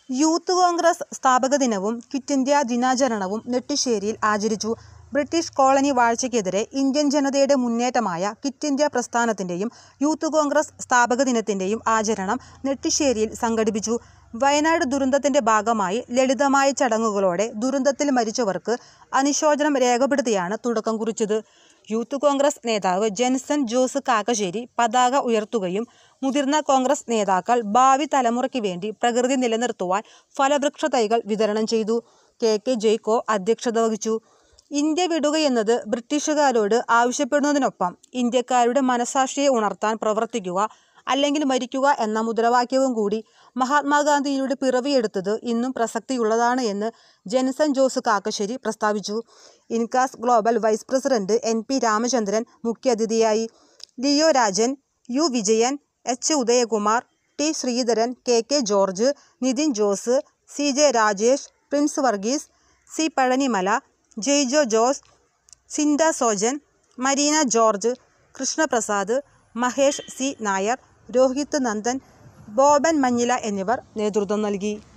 Youth Congress സ്ഥാപക ദിനവും quit India ദിനാചരണവും നെട്ടിശ്ശേരിയിൽ ആചരിച്ചു. ബ്രിട്ടീഷ് കോളനി വാഴ്ചയ്ക്കെതിരെ ഇന്ത്യൻ ജനതയുടെ മുന്നേറ്റമായ ക്വിറ്റ് ഇന്ത്യ പ്രസ്ഥാനത്തിൻ്റെയും യൂത്ത് കോൺഗ്രസ് സ്ഥാപക ദിനത്തിൻ്റെയും ആചരണം നെട്ടിശ്ശേരിയിൽ സംഘടിപ്പിച്ചു. വയനാട് ദുരന്തത്തിൻ്റെ ഭാഗമായി ലളിതമായ ചടങ്ങുകളോടെ ദുരന്തത്തിൽ മരിച്ചവർക്ക് അനുശോചനം രേഖപ്പെടുത്തിയാണ് തുടക്കം കുറിച്ചത്. യൂത്ത് കോൺഗ്രസ് നേതാവ് ജെൻസൺ ജോസ് കാക്കശ്ശേരി പതാക ഉയർത്തുകയും മുതിർന്ന കോൺഗ്രസ് നേതാക്കൾ ഭാവി തലമുറയ്ക്ക് വേണ്ടി പ്രകൃതി നിലനിർത്തുവാൻ ഫലവൃക്ഷ തൈകൾ വിതരണം ചെയ്തു. കെ ജയ്ക്കോ അധ്യക്ഷത വഹിച്ചു. ഇന്ത്യ വിടുകയെന്നത് ബ്രിട്ടീഷുകാരോട് ആവശ്യപ്പെടുന്നതിനൊപ്പം ഇന്ത്യക്കാരുടെ മനസാക്ഷിയെ ഉണർത്താൻ പ്രവർത്തിക്കുക അല്ലെങ്കിൽ മരിക്കുക എന്ന മുദ്രാവാക്യവും കൂടി മഹാത്മാഗാന്ധിയിലൂടെ പിറവിയെടുത്തത് ഇന്നും പ്രസക്തിയുള്ളതാണ് എന്ന് ജെൻസൺ ജോസ് കാക്കശ്ശേരി പ്രസ്താവിച്ചു. INCAS global vice president NP Ramachandran മുഖ്യാതിഥിയായി. Leo Rajan, U Vijayan, H Udayakumar, T Sreedharan, K George, Nithin Jose, CJ Rajesh, Prince Varghese, C Pazhanimala, Jaijo Jose, Cinda Sojan, Marina George, Krishnaprasad, Mahesh C Nair, Rohit Nandan, Boban Manjila എന്നിവർ നേതൃത്വം നൽകി.